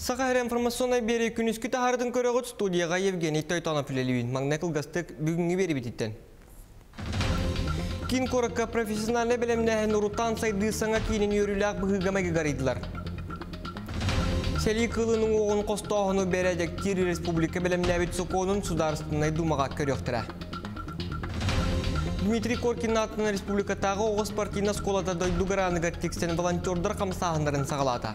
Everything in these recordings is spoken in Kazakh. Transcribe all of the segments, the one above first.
Сақайыр информационной бері күніскі тағардың көріғыт студияға Евгений Тойтанов үлелуін. Маңнақыл ғастық бүгінгі бері бітіттен. Кин коракка профессиональный білімнәхін ұрутан сайды саңа кейінен өріләқ бұғығамаға ғаридылар. Сәлі қылының оғын қостағыны бәрәдек Тири Республика білімнәбет соқуының сударыстынай думаға көріқтіра. Дмитрий Коркин атынан республикатағы оғыз партийна сколата дойдуғараныға текстен волонтердар қамсағындарын сағалата.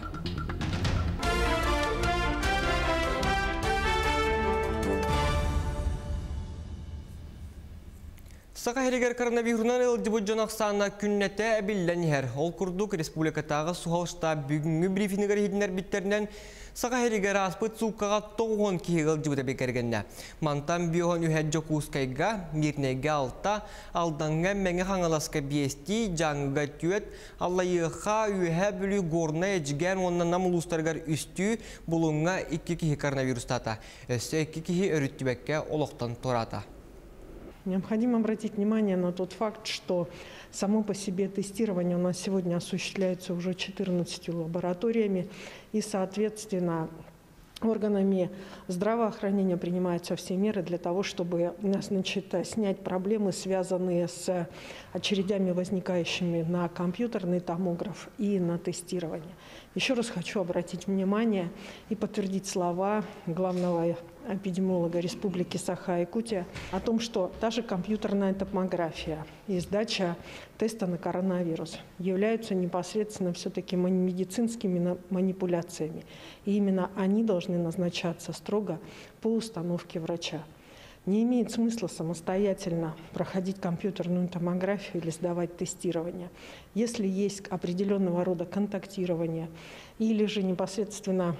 Сақайрегер коронавирунан ылдыбы жонақсана күннәті әбілден ер. Ол күрдік республикатағы суғалышта бүгінгі брифингер хедінер біттерінен Сақайрегер аспыт суқаға тоғын кейі ылдыбыда бекергенне. Мантан биоған үйәджі қуыскайға, мирнеге алта, алданға мәңі қаңыласқа бейсті, жаңыға түйет, аллайыға үйә бүлі горна әжген оннан намылыстарғар үсті бұлыңға 2 кейі коронавирустата. Өсі 2 кейі өріттібәкке олықтан тұрата. Необходимо обратить внимание на тот факт, что само по себе тестирование у нас сегодня осуществляется уже 14 лабораториями, и, соответственно, органами здравоохранения принимаются все меры для того, чтобы снять проблемы, связанные с очередями, возникающими на компьютерный томограф и на тестирование. Еще раз хочу обратить внимание и подтвердить слова главного эпидемиолога Республики Саха-Якутия о том, что даже компьютерная томография и сдача теста на коронавирус являются непосредственно все-таки медицинскими манипуляциями. И именно они должны назначаться строго по установке врача. Не имеет смысла самостоятельно проходить компьютерную томографию или сдавать тестирование. Если есть определенного рода контактирование или же непосредственно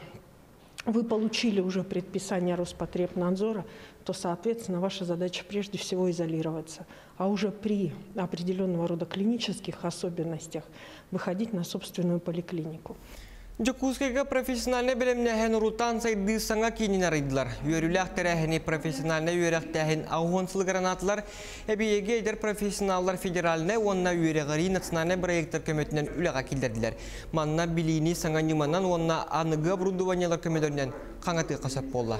вы получили уже предписание Роспотребнадзора, то, соответственно, ваша задача прежде всего изолироваться, а уже при определенного рода клинических особенностях выходить на собственную поликлинику. Жокускайга профессиональный білімнәхен ұрутан сайды саңа кейінен арайдылар. Үйеріләқ тәрәхіне профессиональный үйерәқтәхен ағуынсылы гранатылар әбейеге едер профессионаллар федераліне онына үйерәғари национальный проекттар көметінен үліға келдерділер. Манна білейіні саңа неманан онына анығы оборудованиялар көмедерінен қаңаты қасап болла.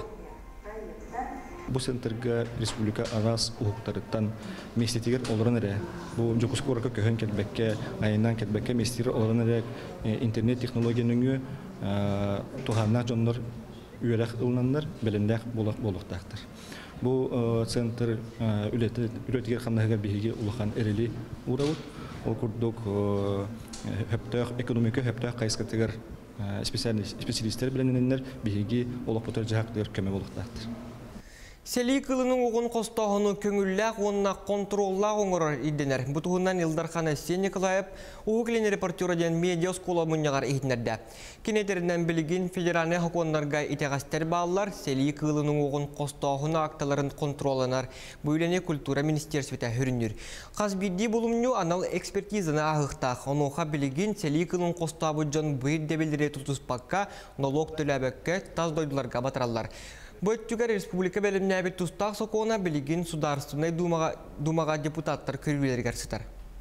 Бұл центрға республика арас ұлықтарыттан местетігер олырын әрі. Бұл жокуску ораққа көхін кетбәкке, айынан кетбәкке местетігер олырын әрі интернет технологияның тұғанна жонлар үйерәқ ұлынанлар білімдәқ болуқтақтыр. Бұл центр үлетігер қамнағығар бейге ұлыған әрілі ұрауыт. Ол күрдік экономика хөптәқ қайысқатығар специалистер білінінлер бейге олық бұтыр жағықтығыр көмі болуқтақтыр. Сәлі қылының оғын қостағыны көңілләқ онына контроллақ оңырар иденер. Бұтығынан Илдархан Әсен Николаев оғықлені репортераден медиа скола мұнияғар ехінерді. Кенетерінен білген федеральный хақуанларға итеғастер балылар сәлі қылының оғын қостағыны акталарын контроланар. Бөйлене культура министерсветі хүрінер. Қазбидді болымны анал экспертизаны ағықтақ. Онуға білген сәлі қылының қостағы жон бұйыр дебелдері тұтыспаққа налог төләбәкке таз дойдыларға батыралар. Бөттігер республика бәлімнәбет тұстақ соқуына білген сударыстығынай думаға депутаттар көрілерігер сытар.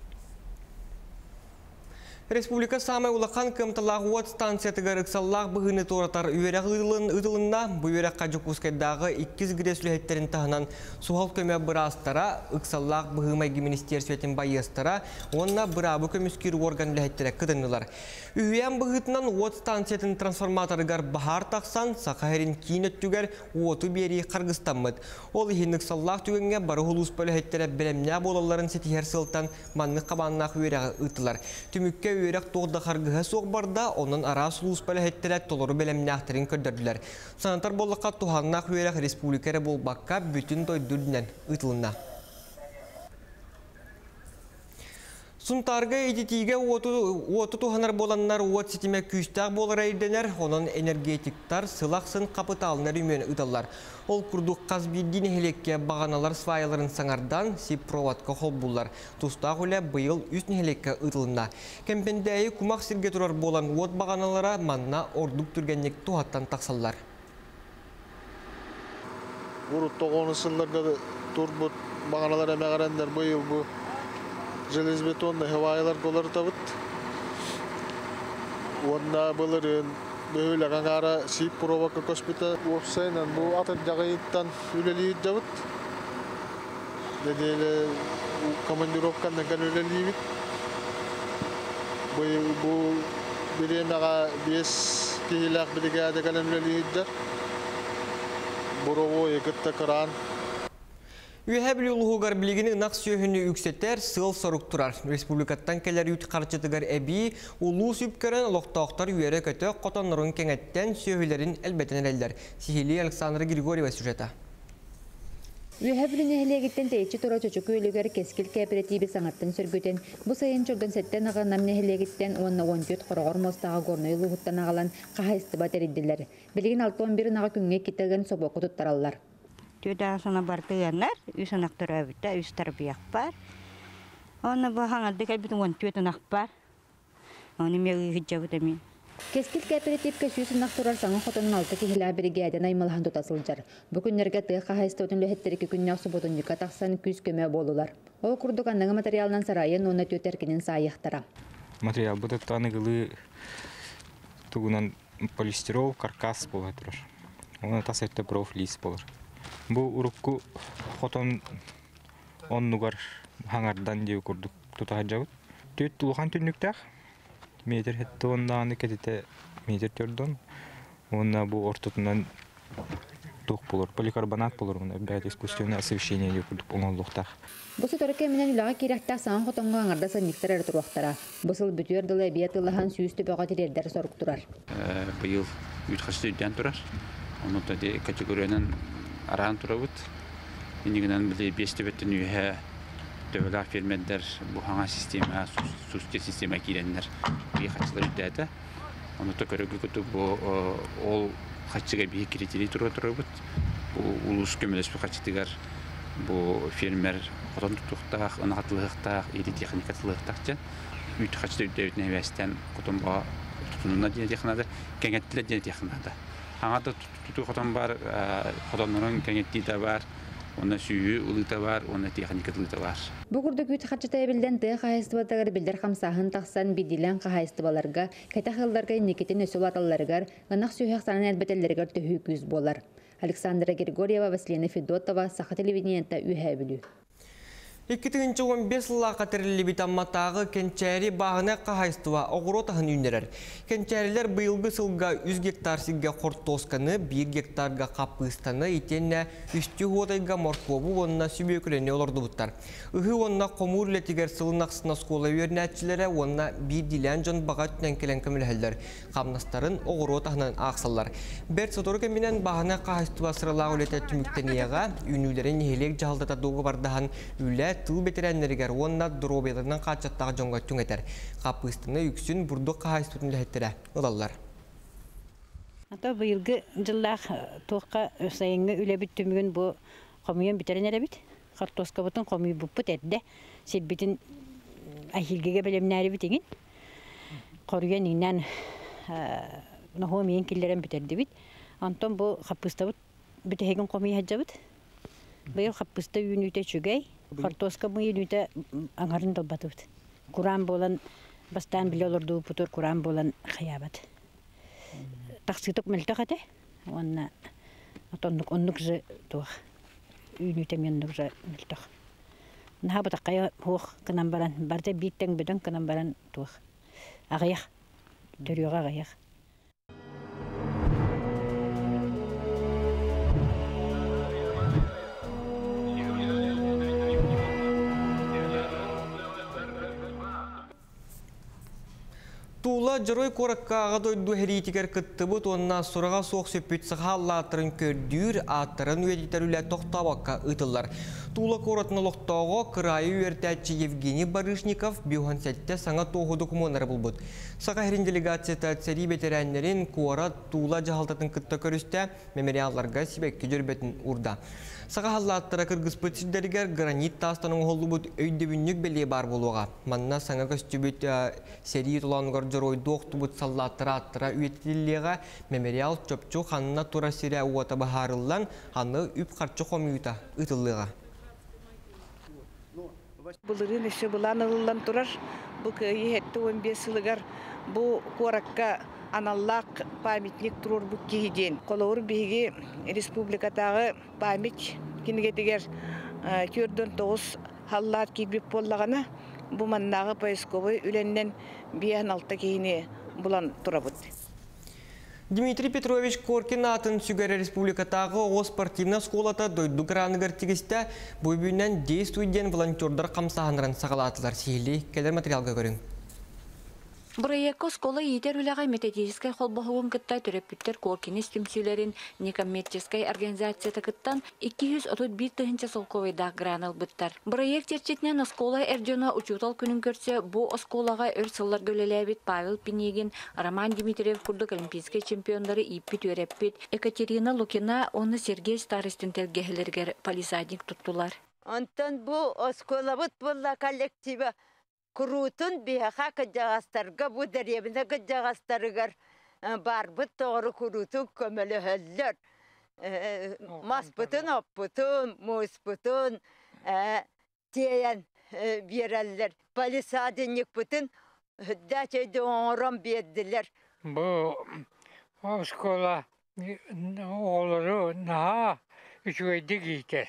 Республика самай улақан кымталағы уат станциятығар ұқсаллақ бұғыны торатар үйерек ұдылында бұйерек қажықускайдағы 2 гресулеттерін тағынан суғал көмі бұрастара, ұқсаллақ бұғымайғы министерсветін байыстара, онына бұрабы көміскер орган ләйттері қыдынылар. Үйен бұғытынан уат станциятын трансформаторығар бағар тақсан, сақайрын кейін өттігер уату бері қарғыстамыд. Ол ең ұқсаллақ түгенге бары ғылыс бөліхеттері білімне болаларын сетихер сылтан манны қабаннақ үйерегі ұтылар. Түмікке үйерек тоғда қарғыға соқ барда, оның арас ұлыс бөліхеттері толыры білімнәқтерін көрдірділер. Санатар болыққа туғаннақ үйерек республикері болбаққа бүтін дойдүрдінен ұтылына. Сунтарға едетіге оты туғанар боланлар от сетіме күстәқ болар әйденер, оның энергетиктар сылақсын қапыталынар үймен ұталар. Ол күрдік қазбедден әлекке бағаналар свайыларын саңардан сипроватқа қол бұлар. Тұстақ үлі бұйыл үстін әлекке ұтылына. Кемпендәйі күмақ сірге тұрар болан от бағаналара манна ордық түргеннек туғаттан тақсалар. Ұрытты қонысыларға тұрбыт бағаналар әмәғарендер бұйыл бұ. Железбетонный хавайлар болар табыт. Онна боларын böyle kangara sip provaka kospita opsaynan bu atın jagayıttan üleli javut. Dedele komandirovkandan kan üleli bit. Bu biremega 5 kihilak brigada kan üleli jar. Borovo yakıtta kıran. Üyhebli uluğugar bilgini ınaq söhünü yüksetter, sığıl soruk turar. Respublikattan keler üt qarçıtıgar ebi, ulu süpkörен oloqtaqtar üyere kötü qotonların kengetten söhülerin elbeten eller. Sihili Aleksandra Grigorieva sujeta. Üyhebli nehilegitten teyçi tora çocuk üylüger keskil kooperatibi sanattan sürgüten, bu sayın çordan setten ağanam nehilegitten 10-14 qorogor mostağa gornoy luğuttan ağalan qaha istibat eriddiler. Bilgin 6-11 ağa künge kitegen soboku tuttarallar. Tüyden sonra bardıyanlar, üç anaktar öbütte, üç tarbiyak var. Onu bu hangardık elbette on tüyden akbar. Onu meği hicabı demin. Keskil kooperativ köşüsün aktorar saŋın xotonun altı kihila brigaden aymalhan tutasılcar. Bu günlerge tığ qaha istotun löhetleri kükünyak subotun yıka taqsan küs köme bolular. O kurduk annağı materialnan sarayın onu tüyterkinin sayıqtara. Материал bu da tanıgılı tuğunan polistirol karkas boladır. Ona tasette proflis bolur. Bu urukku xoton onnugar hangardan diye kurduk tutacağız. Tüt tuluhan tünlüktak. Meter hette ondan ketite meter tördon. Ona bu ortadan tuh bulur. Polikarbonat bulur buna. Бәйт искусственное освещение diye kurduk onluqtak. Bu sütörke minen ülağa kirahtak saŋın xotonga hangarda sanniktar erturuqtara. Bu sıl bütüyor dılı biyatılıhan süyüstü bağa tirerder soruk turar. Bu yıl 3 stüdyen turar. Onu da kategorinin aran turabut. İndiğinden bile 5 tübetten üye devlet firmalar bu hangi sisteme, suçlu sisteme girenler bir kaçlar üdede. Onu da körüklükte bu ol kaçıga bir kriteri turabut. Bu ulus kömülesi kaçtıgar bu firmalar odan tutukta, anahtarlıkta, iri teknikatlıkta. Üç kaçta üdede üniversiteden kutumba tutununa diye teknada, kengetliler diye teknada. Hangi da tutuk odan var, odanların kengetli de var. Ona süyü ılı da var, ona teknikatlı da var. Bu kurduk üt kaçıtaya bilden tığ qahaystıbatar bilder xamsahın taqsan bidilen qahaystıbalarga, ketahıllarga inneketin ösül atallargar, ınaq süyhaq sanan elbetellergar tühü küz bolar. Aleksandra Grigorieva, Vasilina Fedotova, Saha televideniyenta ühäbülü. 2015 yıla qatarili bitammatағы kençeri bağına qahaystıva oğru tahın ündерер. Kençeriler bıyılgı sılga 100 gektar sigge qortoskanı, 1 gektarga qapıstanı, itenne üstü huotayga morkobu onunla süböküleni olurdu buttar. Ihı onunla komur letiger sılınaqsına skola yörnətçilere onunla bir dilen jon bağa tünen kelen kömülhəller. Qamnastarın oğru tahının ağsallar. Bert sotoru keminen bağına qahaystıva sıralağı ölete tümükteniyaga, ünülerin nehelek jahaldata doğu bardahan üle tıl betirenleriger onna drobelarından kaçattağı jonga tüŋeter. Qapıstını yüksün burduk qahaystırın lehеттire ılallar. Ata bu yılgı jıllaq toqqa sayıngı üle bittümügün bu qomuyon biteren ele bit. Kartoska butun qomuyu bupput edde. Silbitin ahilgege belemnari bitegin. Qoruyan inan nahomiyen killeren biterdi bit. Anton bu qapısta bit bitehegin qomuyu hajjabit. Bayıl qapısta yünüte çügey. Kartoska bu yünüte angarın dolbatı bit. Kur'an bolan bastan bile olurdu putur Kur'an bolan xayabat. Taksitok meltakate. Onna onluk ze tuh. Yünütem yanluk ze meltak. Naha bataqaya hoq kanambaran barda bitten beden kanambaran tuh. Ağayak. Dörüyoga ağayak. Tuğla Jaroy Korakkağa doydu heritiker kıttıbıt onna sorağa soğuk söpüt sıxallatırın kördüğür attırın üyediklerüyle toxtabakka ıtıllar. Tuğla Koratına loqtağı kırayı üyertәтчі Евгений Барышников biyohansette sana toğu dokumonları bulbut. Sağa herin delegatsiyata tseri veteranlerin Korat Tuğla jahaltatın kıtta körüste memoriallarga sibekki jörbetin urda. Sağa hallattıra kırgıspıt sizleriger granit tastanın oğulubut öydebünlük belli bar buluğa. Manna sana köstübüt seri tulangar Jaroy doqtubut sallattıra attıra üyetilliğe memorial çöpçü xanına tura sire uata baharıllan hanı üp qarçı komiyuta ıtıllığa. Bulurun işi bulan ıllan turar. Bu köyü hette 15 yılıgar bu korakka аналлак памятник турur bu kihidin. Kolor bihi республикатагы память кинегетигер көрдөн 9 халлар кибип боллагана бу маннагы поисковый үленнен биян алта кийини булан турабыт. Дмитрий Петрович Коркин атын Сүгәрі Республикатағы о спортивна школата дойду граныгар тегісті бойбүйінен действуйден волонтердар қамсағанырын сағалатылар сейілі. Келер материалға көрің. Проекко школа етер үләғай методическай холбоғын кыттай түреппіттер Коркинес түмсүлерін некоммерческой организацията кыттан 231 тыгынча солковайдақ гранал бұттар. Проект терчетінен школа әржона учутал күнін көрсе, бұ школаға өр сыллар көлеләбет Павел Пинегин, Роман Дмитриев күрдік олимпийский чемпиондары иппит өреппит, Екатерина Лукина, оны Сергей Старостин тәргехілергер полисадник тұттылар. Антон бұ школа бұт бұлла коллектива Kurutun bihaqa kıcağastarga bu derevine kıcağastarıgar бар бұт тоғыры kurutun kömölü höller. Mas butun, op butun, mus butun, teyen vereller. Palisadenik butun, hüddəçeydi oğuram berdiler. Bu şkola oğulları naha üçüydi giyter.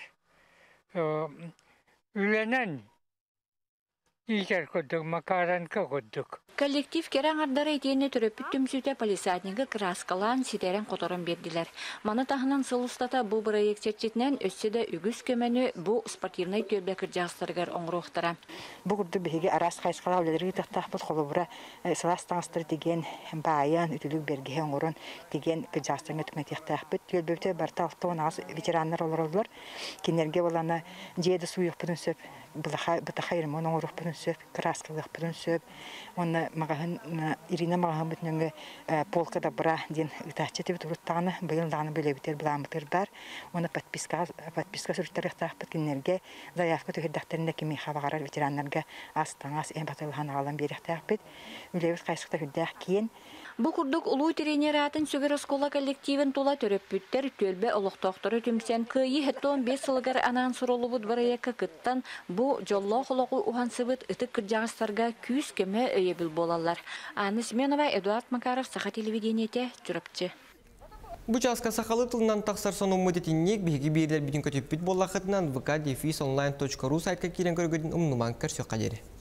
Ülenen İçer kurduk, makaranka kurduk. Коллектив керен ардары етені түрөппіт түмсүйті полисаднигі краскалан ситерен которын берділер. Маны тағынан сылыстата бұл проект чертетінен өсседі үгіз көмені бұл спортивный төрбәкір жағыстырғар оңыруқтара. Бұл күрді бігі арас қайсқала өлелері тұқтақ бұл қолы бұра сыластаңыстыр деген байын үтілік бергеге оңырын деген жағыстырға түкметектақ бүт. Төлбөбті барта 6 ағыз ветеранлар олар олар. Кенерге оланы жейді суйық бұдын сөп, бұтақа ерімон оңырық бұдын сөп, краскалық бұдын сөп. Оны Ирина мағын бүтініңгі полкада бұра ден ұтачы тебет ұруттағаны бұйылдағаны бөлебітер бұламытыр бар. Оны подписка сүрттер ұқтақ бүткінлерге заявка төхірдіқтерінде кемей қабағарар ветеранларға астаңас ән батылыған ағалан беріқтақ бүт. Үлебіт қайсықта хүддәқ кейін. Бұл күрдік ұлу тренератын Сүгер школа коллективін тола төрөппүттер төлбе олықтоқтыры түмсен күйі хеттон 5 сылығар анан сұролы бұд бараяққа кыттан бұл жолло құлығы ұғансыбыт ұтық кіржағыстарға күйіз кеме өйебіл болалар. Анны Семенова, Эдуард Макаров, Саха телевидениете, жүріпчі. Бұл жасқа сақалы тылынан тақсар соның мұдетіннек бейгі бейдер бүтін көтеппіт болақытынан vk-online.ru сайтқа керен көргөдің ұмнуман көрсек қадері.